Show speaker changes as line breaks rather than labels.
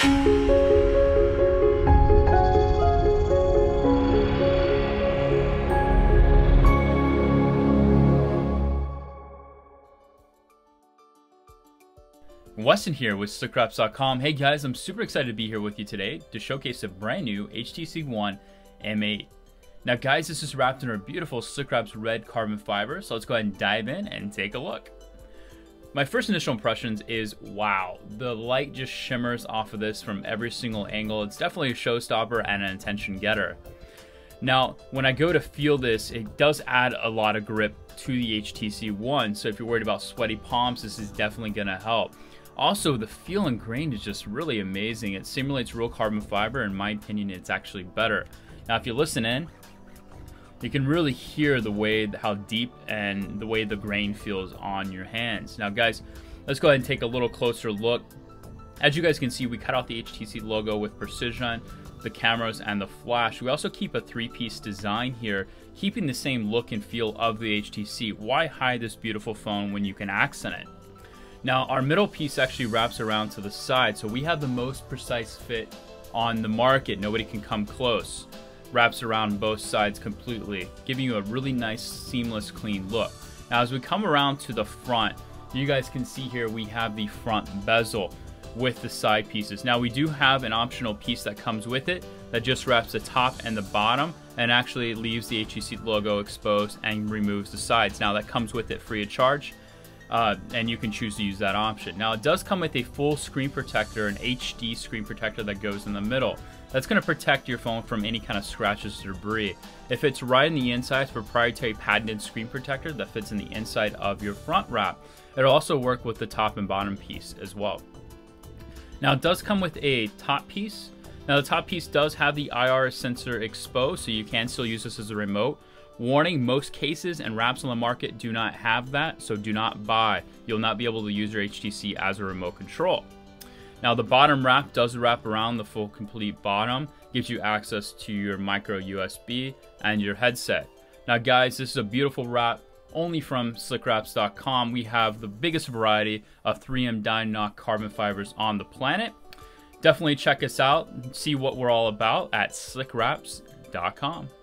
Weston here with SlickWraps.com. Hey guys, I'm super excited to be here with you today to showcase a brand new HTC One M8. Now guys, this is wrapped in our beautiful SlickWraps red carbon fiber, so let's go ahead and dive in and take a look. My first initial impressions is, wow, the light just shimmers off of this from every single angle. It's definitely a showstopper and an attention getter. Now, when I go to feel this, it does add a lot of grip to the HTC One, so if you're worried about sweaty palms, this is definitely gonna help. Also, the feel and grain is just really amazing. It simulates real carbon fiber. In my opinion, it's actually better. Now, if you listen in, you can really hear the way, how deep and the way the grain feels on your hands. Now, guys, let's go ahead and take a little closer look. As you guys can see, we cut out the HTC logo with precision, the cameras, and the flash. We also keep a three-piece design here, keeping the same look and feel of the HTC. Why hide this beautiful phone when you can accent it? Now, our middle piece actually wraps around to the side, so we have the most precise fit on the market. Nobody can come close. Wraps around both sides completely, giving you a really nice, seamless, clean look. Now, as we come around to the front, you guys can see here we have the front bezel with the side pieces. Now, we do have an optional piece that comes with it that just wraps the top and the bottom and actually leaves the HTC logo exposed and removes the sides. Now, that comes with it free of charge. And you can choose to use that option. Now, it does come with a full screen protector, an HD screen protector that goes in the middle. That's going to protect your phone from any kind of scratches or debris. If it's right in the inside, it's a proprietary patented screen protector that fits in the inside of your front wrap. It'll also work with the top and bottom piece as well. Now, it does come with a top piece. Now, the top piece does have the IR sensor exposed, so you can still use this as a remote. Warning, most cases and wraps on the market do not have that, so do not buy. You'll not be able to use your HTC as a remote control. Now, the bottom wrap does wrap around the full complete bottom, gives you access to your micro USB and your headset. Now guys, this is a beautiful wrap only from SlickWraps.com. We have the biggest variety of 3M Dynanox carbon fibers on the planet. Definitely check us out and see what we're all about at SlickWraps.com.